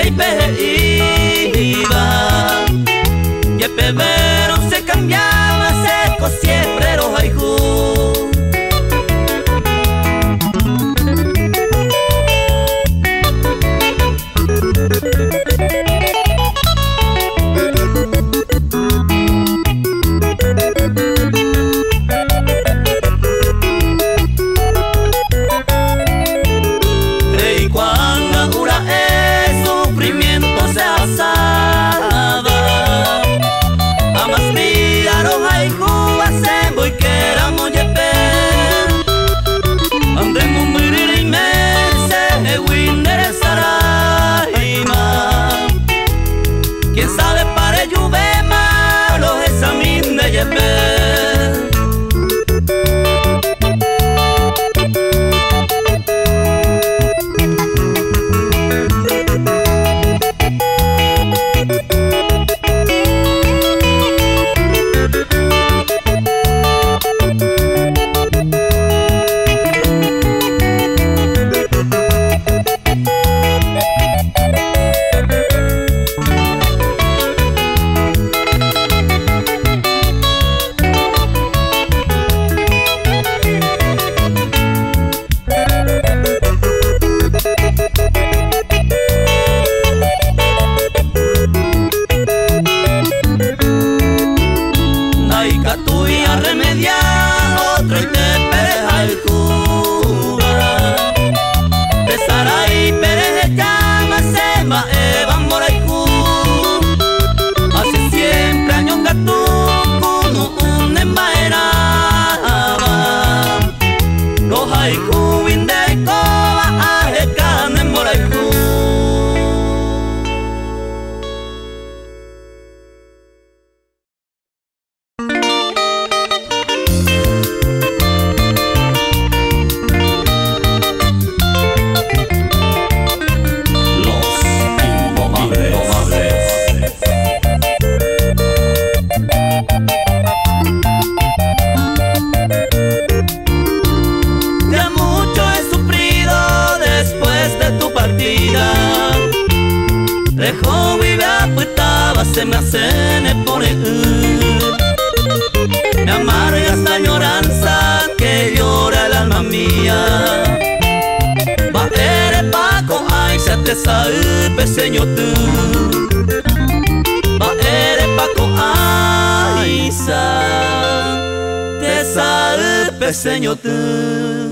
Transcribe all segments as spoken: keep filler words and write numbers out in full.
y peje iba. Y el pebero se cambiaba, seco siempre los haiku. Se me hace poner me amarga esta añoranza que llora el alma mía. Va eres Paco, ay, se te sabe peseño tú. Va eres Paco, ay, se te sabe peseño tú.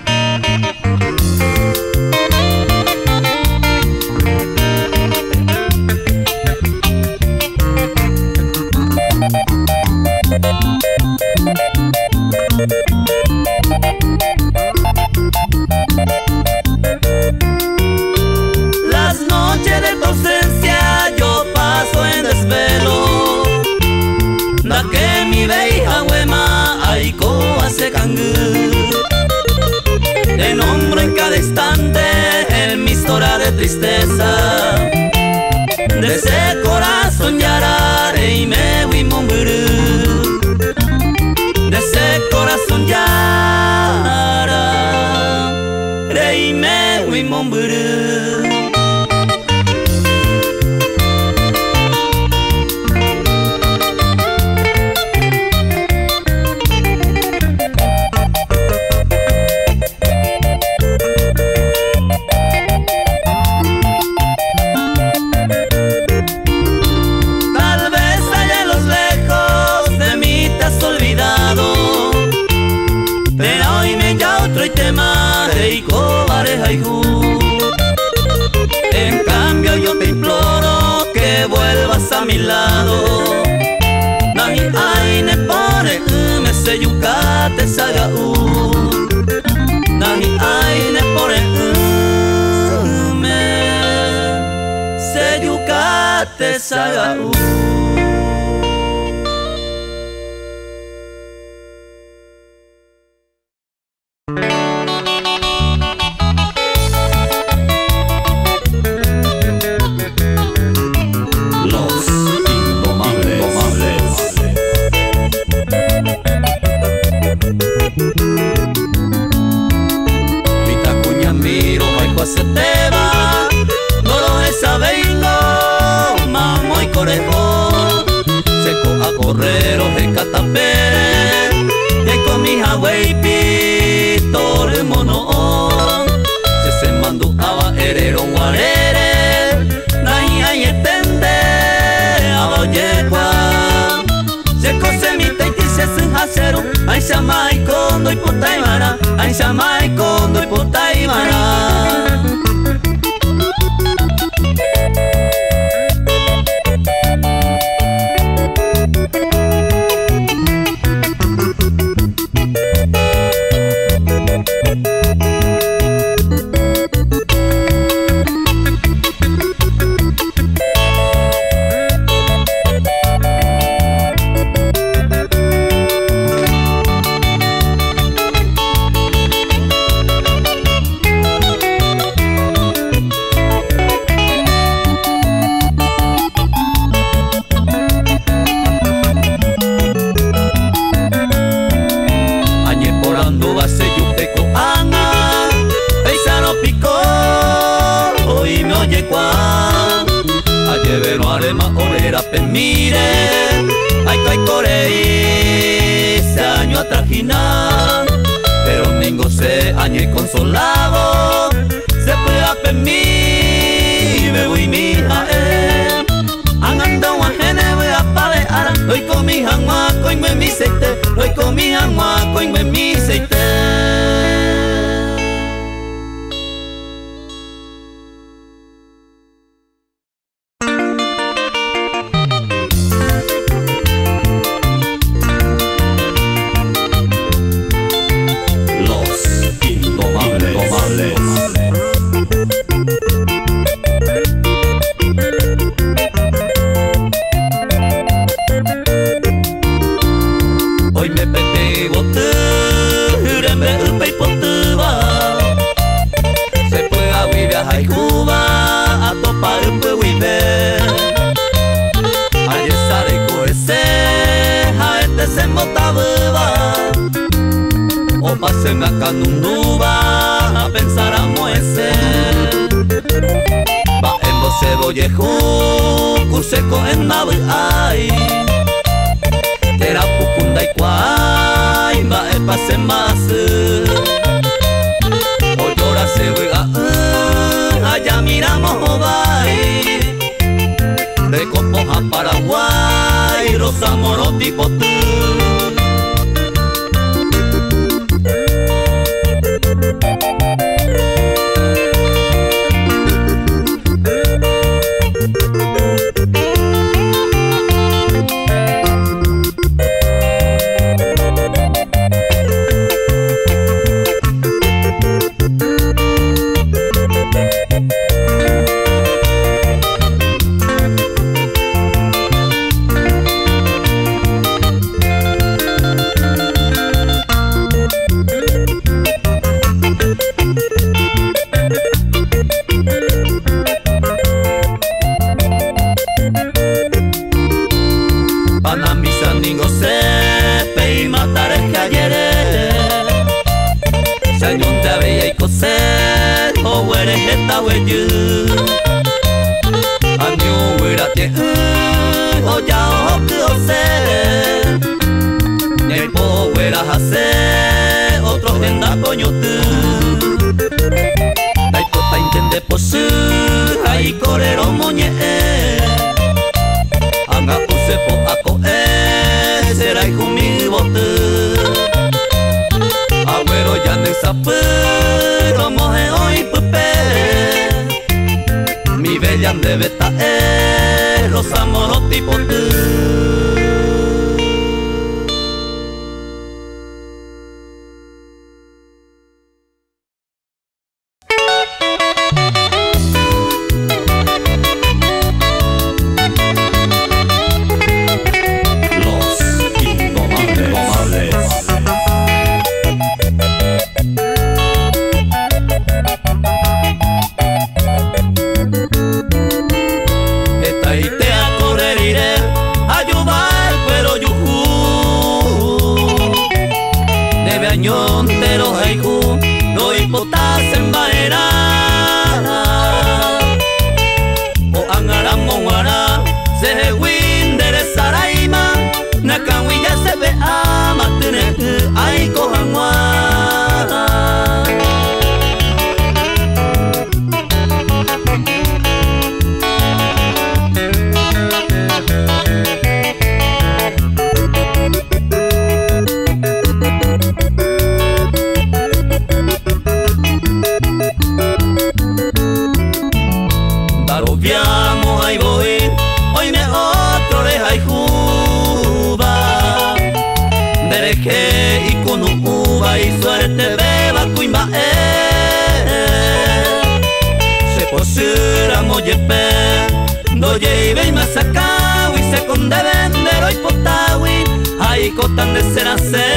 Las noches de tu ausencia yo paso en desvelo. Da que mi veija huema aiko hace cangú. Te nombro en cada instante en mi historia de tristeza. De ese corazón yarare y me voy momburu. De ese corazón yara rey me voy momburu. En cambio yo te imploro que vuelvas a mi lado. Nahi aine pone me se yucate saga u. Nahi aine pone me se yucate saga u. Se te va, no lo sabe. lejos, seco a correr o de catapere, y con mi hawaii todo el mono, se se mandó a herero guarere, nai ay etende a oyekwa, seco se mi te se sin hacer, ay samai kondo y potaimara, ay samai kondo y potaimara. Mire, ay ay corei se año a trajinar, pero mingo se añe consolado, se puede a mí, me voy mi jae, angando a gene voy a palear, hoy con mi jangua coinme mi seite, hoy con mi jangua coinme mi seite. Pasen acá nunduba a pensar a muese va en voce boyeju curseco en nave ay tera pupunda y cuay va en pase más o llora se vega allá miramos vai de Copoja Paraguay rosa moro tipo tú. Debe estar los amores tipo tú. Se Osura moyepe doye ibe masakawi se conde vendero y potawi ay cotan de serase.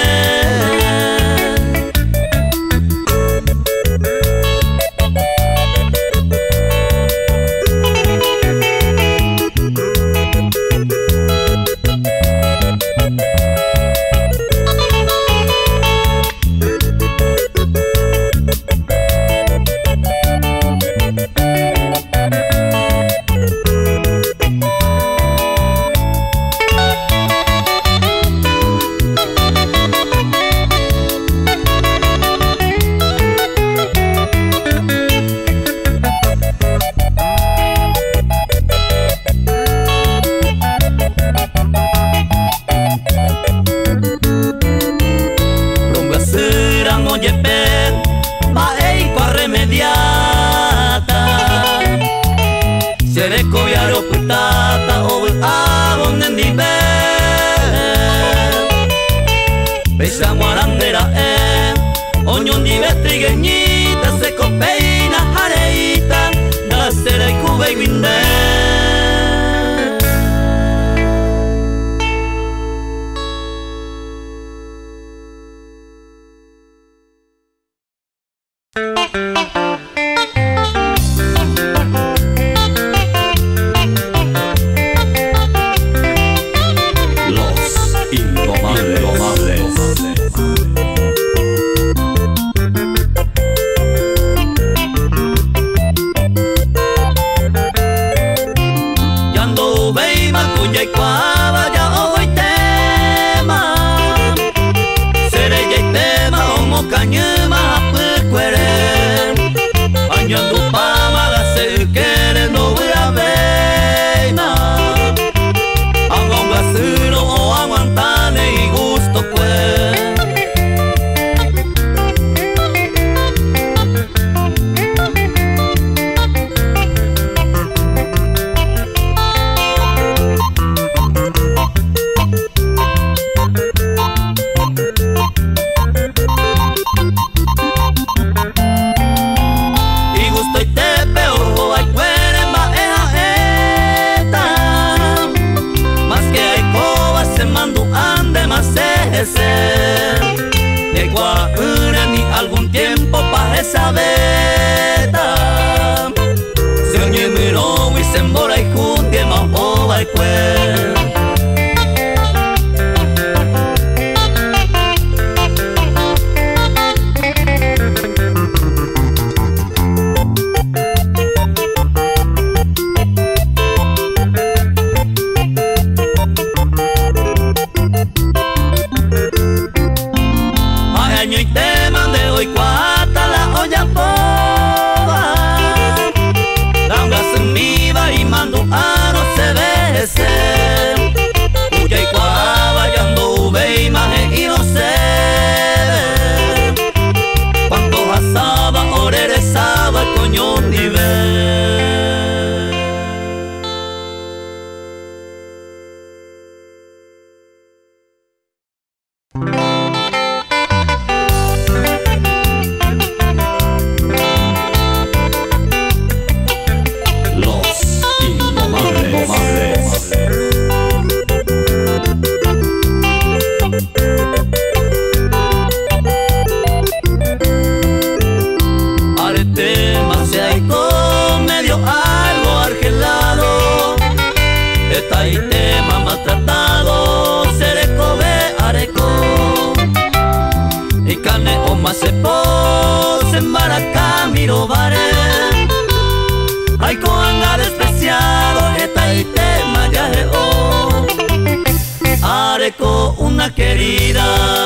Una querida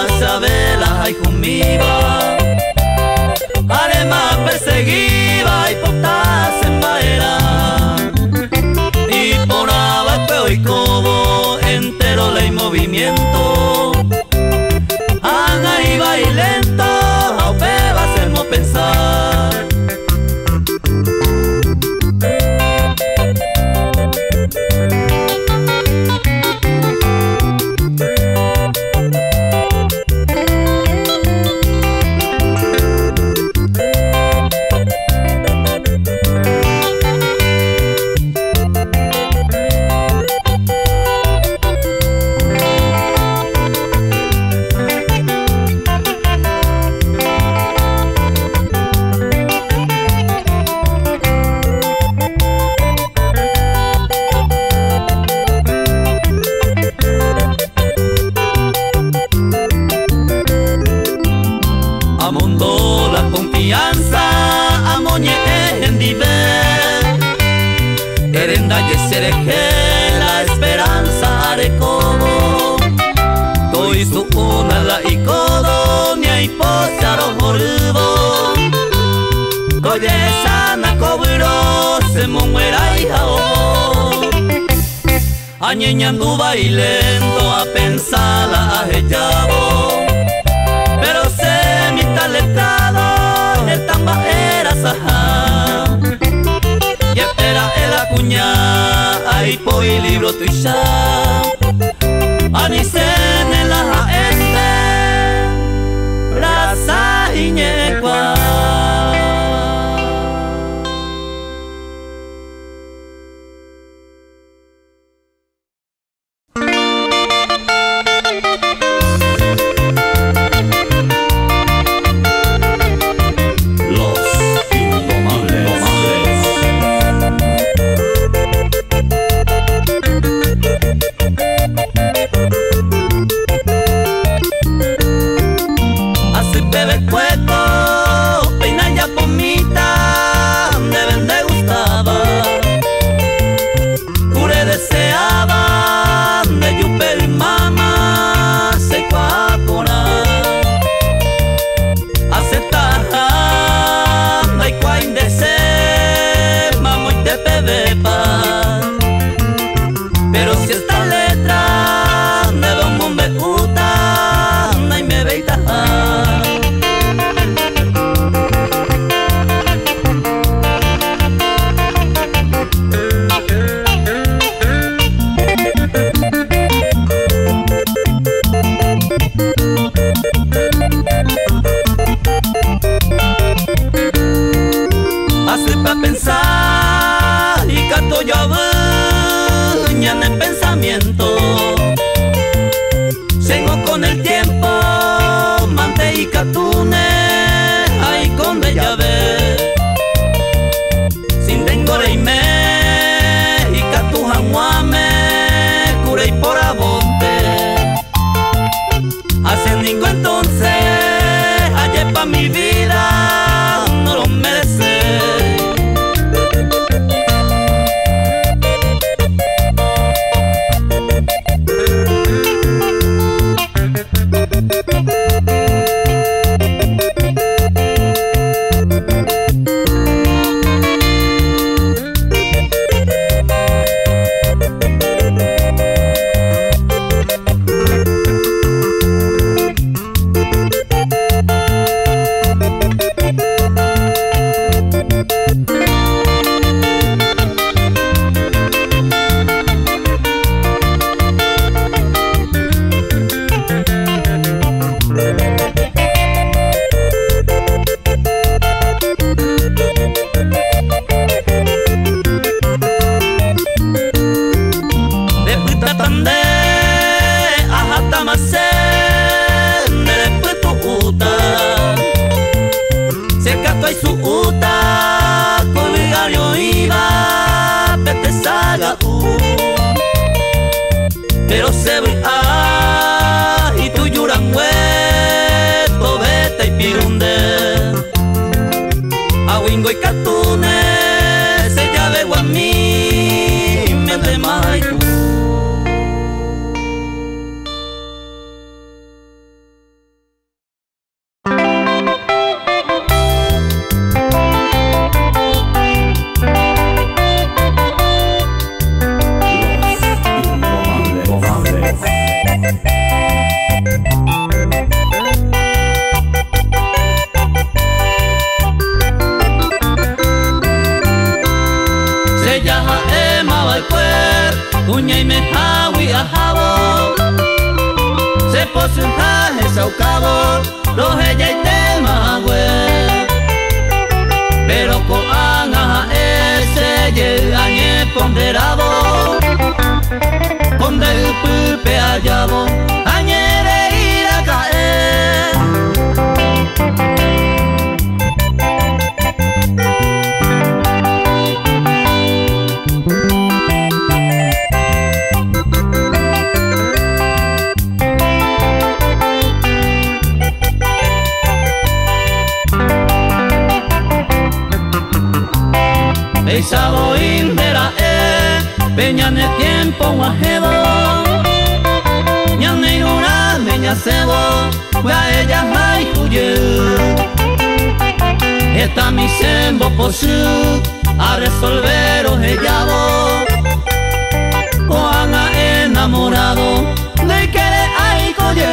Sabela y conmigo Arema perseguida y potas en baera y por abajo y como entero ley movimiento haga y bailento a va a hacernos pensar. dejé la esperanza de como Toi su una la y codo ni hay posaro morubo Koye sana cobro se muera y jao Añeñando bailando a pensarla a ellavo Pero se mi talentado el tamba era saja Y espera el acuña ahí por el libro tuya Anicen en la este Brasa y ñecua Pero se ve ah y tu yuran hueto vete y pirunde a wingo y catune se llave guamí me de maitu Uña y me hawi a jabo Se pose un traje sau cabo Los ella y tema hue Pero ko anga ese ye añe ponderado Ponde pupe a yabo Añere ir a caer Sabo indera e peñane tiempo guajevo, ñane una meña cebo, gua ella hay cuye. Esta mi sembo posu a resolver o hellabo, coana enamorado de que le hay coye.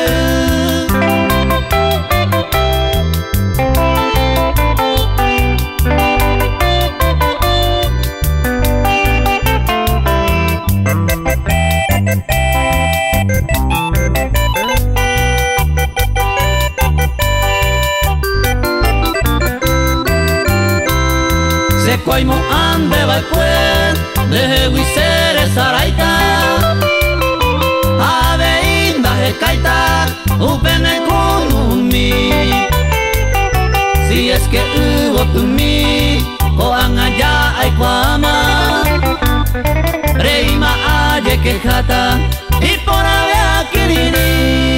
Cuaimo ande balcuen de huisere saraita, ave inda he kaita, upene kunumi. Si es que hubo tu mi, o angaya ay kwama, reima aye quejata, y por ave akiriri.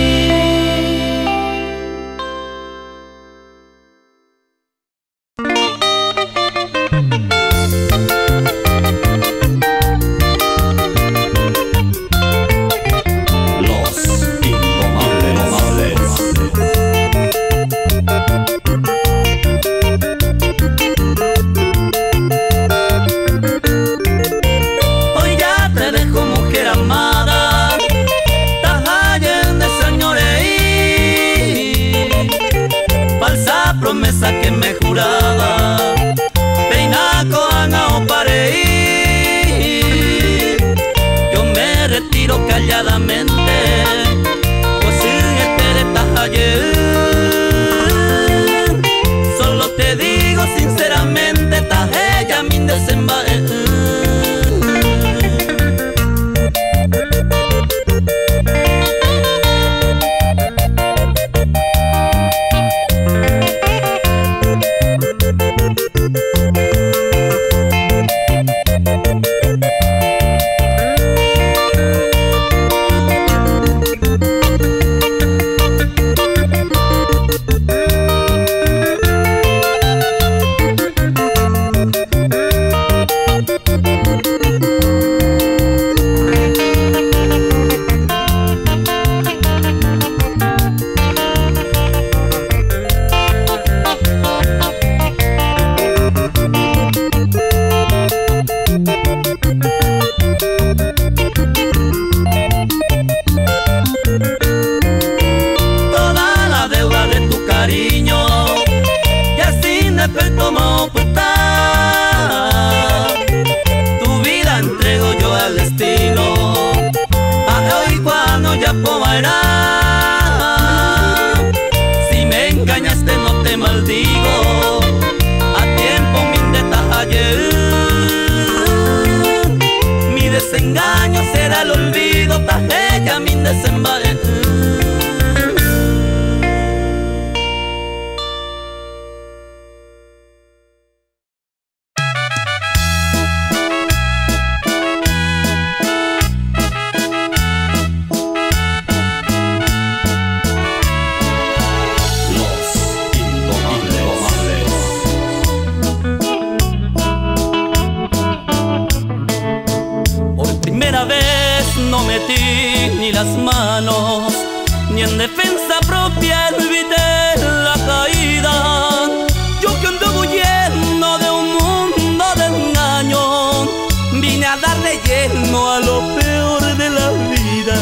Que me juraba peinaco anga o pareí. Yo me retiro calladamente, pues sin este detalle. Solo te digo sinceramente, tajella mi desembae. Si me engañaste no te maldigo, a tiempo min detalle. Mi desengaño será el olvido, tajella min desembae. No metí ni las manos, ni en defensa propia evité la caída. Yo que ando huyendo de un mundo de engaño, vine a darle lleno a lo peor de la vida.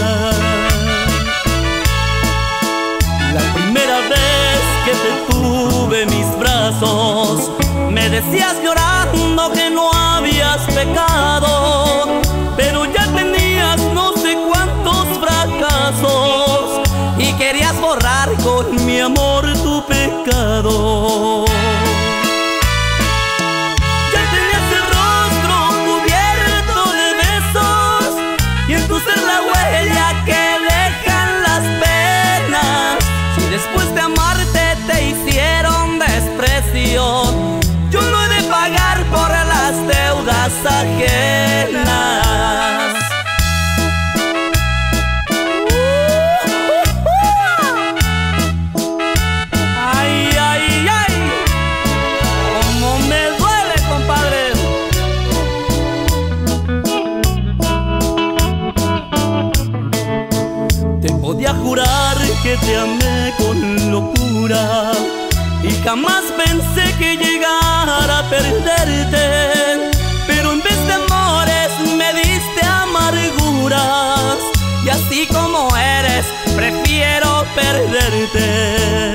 La primera vez que te tuve en mis brazos, me decías llorando que no habías pecado, pero ya tenías no sé cuántos fracasos y querías borrar con mi amor tu pecado. Ya tenías el rostro cubierto de besos y en tu ser la huella que dejan las penas. Si después de amarte te hicieron desprecio, yo no he de pagar por las deudas ajenas. te amé con locura y jamás pensé que llegara a perderte. Pero en vez de amores me diste amarguras, y así como eres prefiero perderte.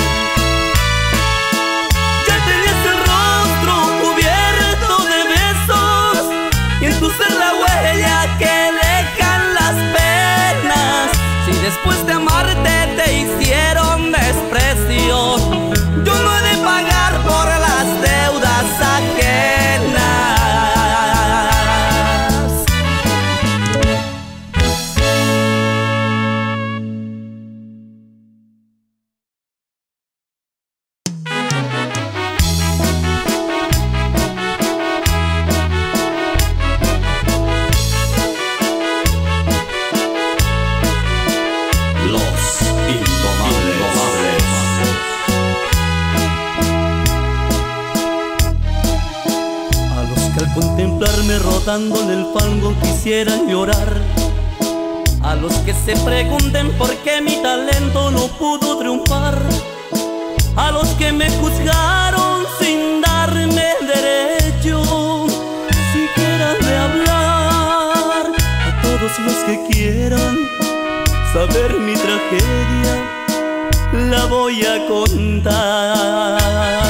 Ya tenías el rostro cubierto de besos y en tu ser la huella que dejan las penas. Si después de amarte te hicieron desprecio, yo no he de pagar por las deudas ajenas. Contemplarme rodando en el fango quisieran llorar, a los que se pregunten por qué mi talento no pudo triunfar, a los que me juzgaron sin darme derecho siquiera de hablar, a todos los que quieran saber mi tragedia la voy a contar.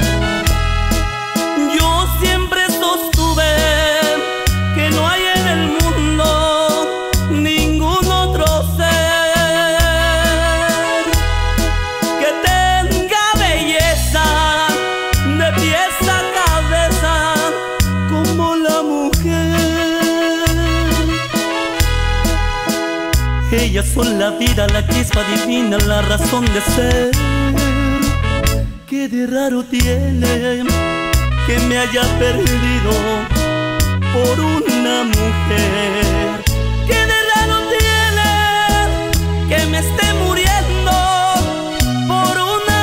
Ellas son la vida, la chispa divina, la razón de ser. Qué de raro tiene que me haya perdido por una mujer. Qué de raro tiene que me esté muriendo por una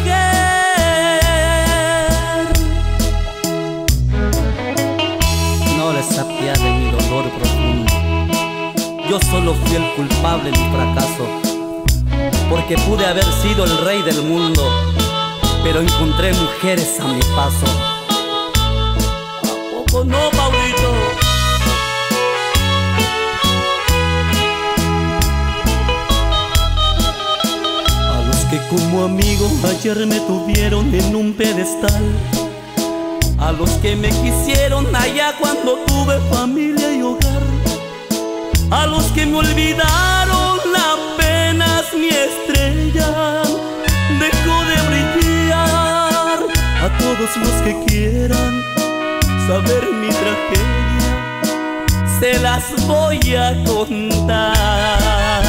mujer. No les apiade mi dolor profundo. Yo solo fui el culpable de mi fracaso, porque pude haber sido el rey del mundo, pero encontré mujeres a mi paso. ¿A poco no, Paulito? A los que como amigo ayer me tuvieron en un pedestal, a los que me quisieron allá cuando tuve familia y hogar, a los que me olvidaron apenas mi estrella dejó de brillar, a todos los que quieran saber mi tragedia se las voy a contar.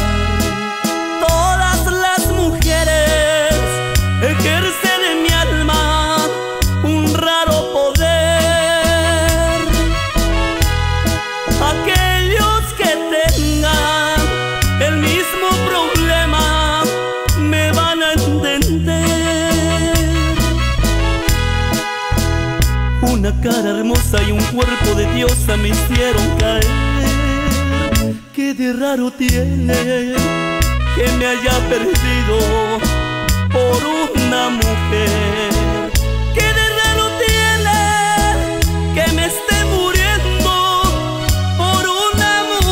Todas las mujeres ejercen en mi alma un raro poder. Aquellos que tengan el mismo problema me van a entender. Una cara hermosa y un cuerpo de diosa me hicieron caer. Qué de raro tiene que me haya perdido por una mujer. Qué de raro tiene que me esté muriendo por una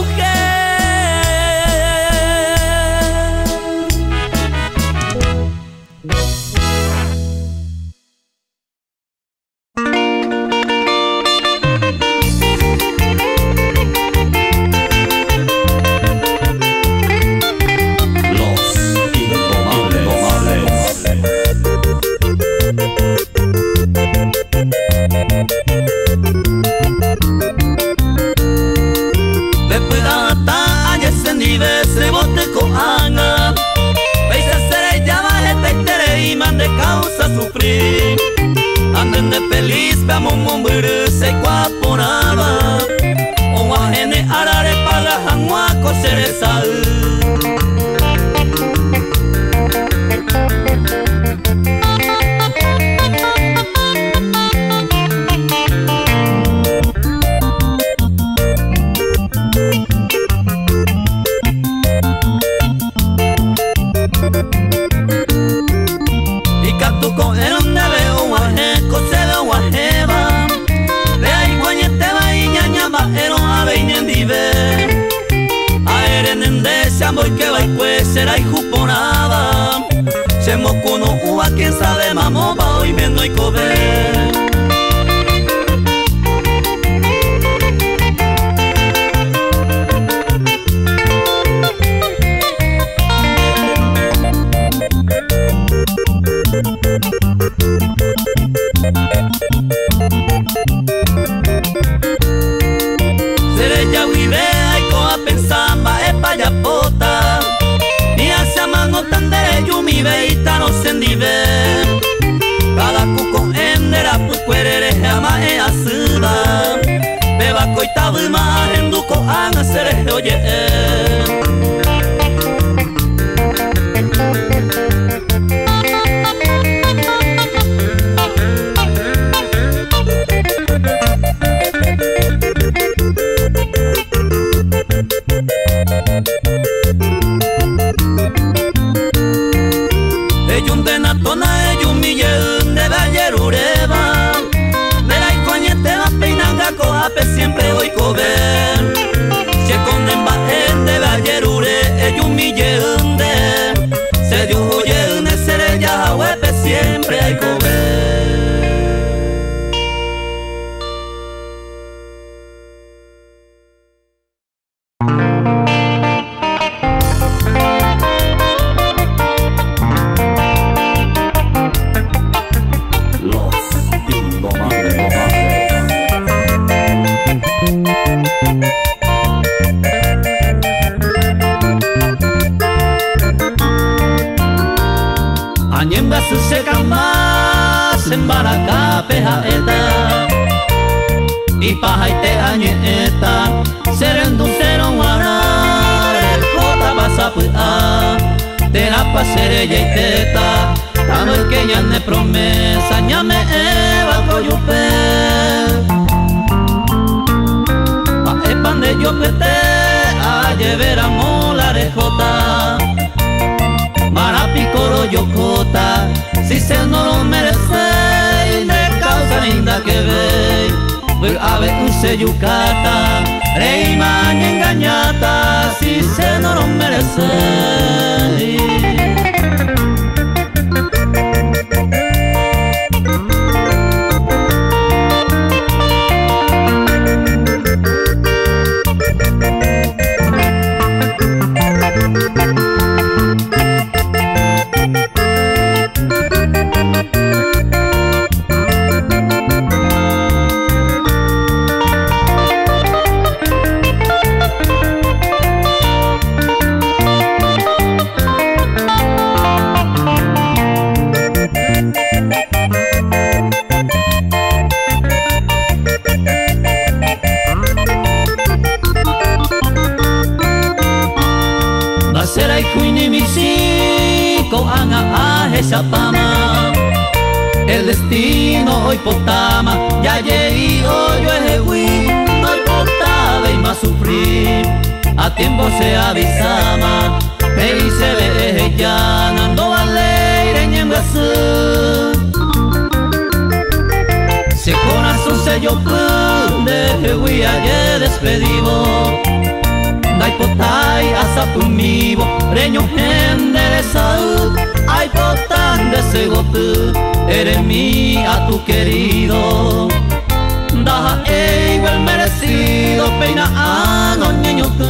anden de feliz vamos mumburu se kwaporaba o wahene arare paga hangwa koseresa. y cobe. Sereya vive aiko a pensamba e payapota ni hacia mano tandere yumi beita no sendive cada cuco endera pu querere ama e asuba beba coita buma enduko anga sere oye. Siempre voy a ver se conden va de vallerure e humille hunde se dio huye un ser ya huepe siempre hay que ver. Se camas en Baracá peja eta y paja y te añeta serendo cero guara el jota vas a puta te la pasere y teta tanto que ya ne promesa ñame eva coyupe pa epan de yo pete a llevar a mola de jota Marapicoro yocota, si se no lo merece, y de causa linda que ve, pues a ver un se yucata, rey maña engañata, si se no lo merece. El destino hoy potama, ya llegué hoy yo ejecuí, no potaba y más sufrir, a tiempo se avisama, y se ve ya, nando valeire en se corazón se yo de ejecuí ayer despedido, dai potai asa pumivo, reño gente de salud. Ay, potan de ese gotu, eres mía, tu querido. Da igual merecido, peina a no niño tú.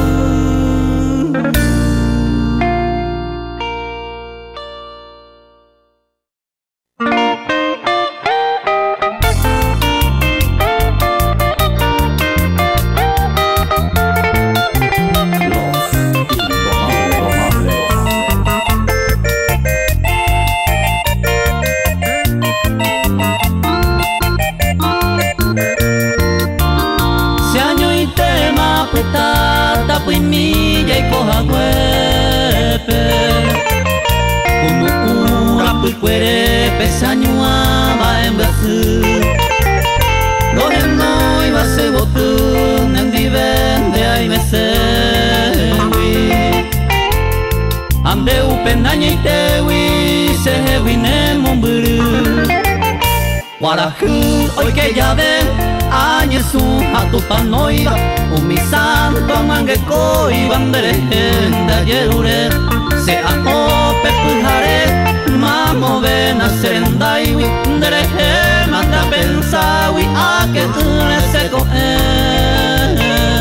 Hoy que ya ven, añesu a tu panoiba, un mi santo mangue coi bandere de yerure, se a ope pujare, mamo ven a serendai, dereje manda pensar y a que tú le se coger.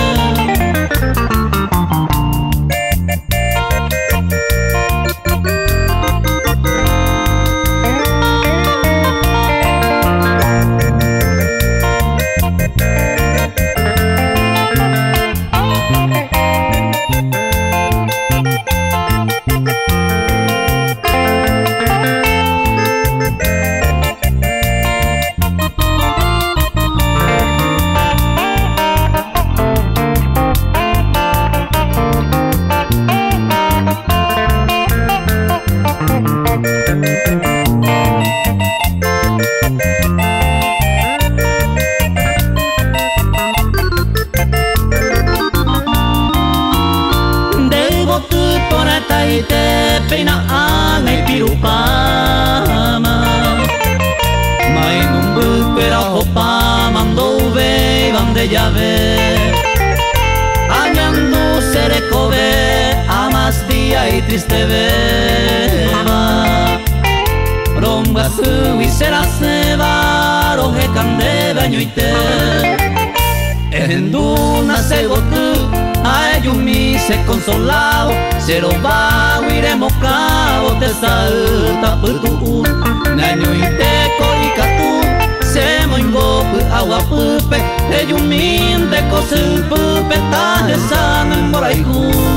Te peina angai pirupama mai numbu pera hopa mando ve bande llave añando serekove amas día y triste beba romga su y será seba roje cande bañuite en duna se gotu a ellos mi se consolado se lo va a iremos cabo te salta putu naño y te colicatu se moingo agua pupe ellos mi de cosil pupe ta de sana en moraigu